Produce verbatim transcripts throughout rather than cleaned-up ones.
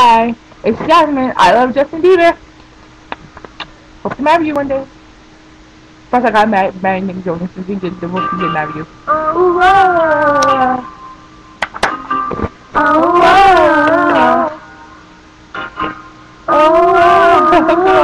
Hi, it's Jasmine. I love Justin Bieber. Hope to marry you one day. Plus, I got married, married Nick Jonas since we did the most we did marry you. Oh, whoa. Oh, whoa. Oh,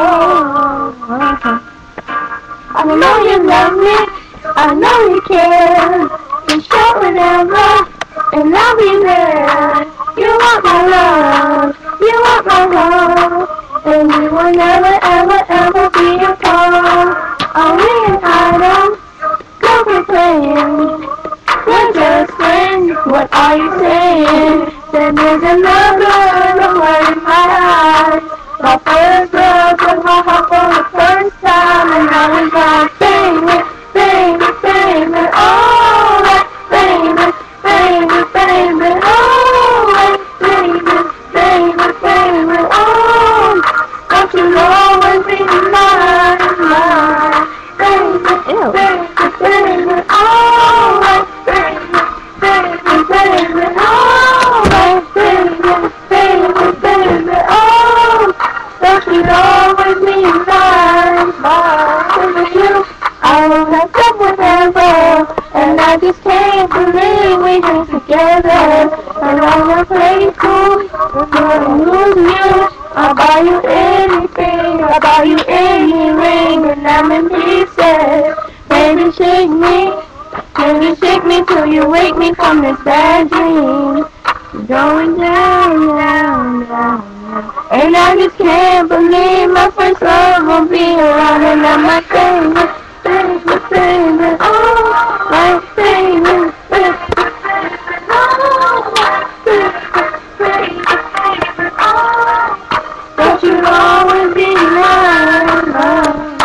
whoa. I know you love me. I know you care. You show whenever, and I'll be there. You want my love. You want my love. And we will never, ever, ever be apart. Are we an item? Go be playing. We're just friends. What are you saying? Then there's another word in my eyes. My first love took my heart for the first time, and now it's like, baby, baby, baby, oh, baby, baby, baby, oh, baby, baby, baby, oh, don't you always be mine, mine, baby, baby, baby, oh, baby, baby, baby, oh, baby, baby, baby, oh, don't you always be mine, mine, with you, I will have someone ever, and I just can't believe we get together, and I will play cool, and lose you, I'll buy you anything, I'll buy you any ring, and I'm in pieces, baby shake me, baby shake me till you wake me from this bad dream, going down, down, down, down, and I just can't believe my first love won't be around, and I'm like, baby, baby, baby, oh, my baby, baby, baby, oh, baby, baby, baby, oh, don't you always be mine, mine,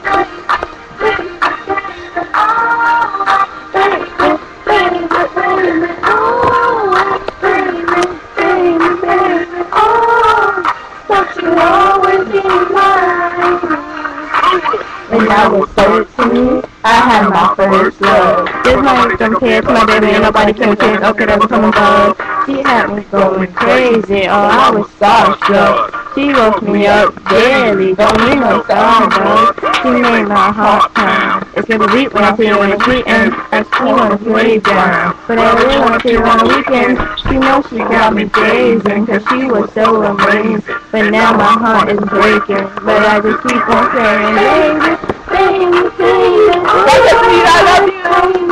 baby, baby, oh, baby, baby, baby, oh, baby, baby, baby, oh, don't you always be mine. When I was thirteen, I had my first love. This night compared to my baby, and nobody can change. Okay, that was someone love. She had me going crazy. Oh, I was starstruck. She woke me up daily. Don't need no Starbucks. She made my heart pound. It's gonna beat when I see her on the street, and I see her on the playground. But I really want to see her on the weekend. She knows she got me dazing, cause she was so amazing. But now my heart is breaking. But I just keep on saying, baby, baby, baby, baby, I love you.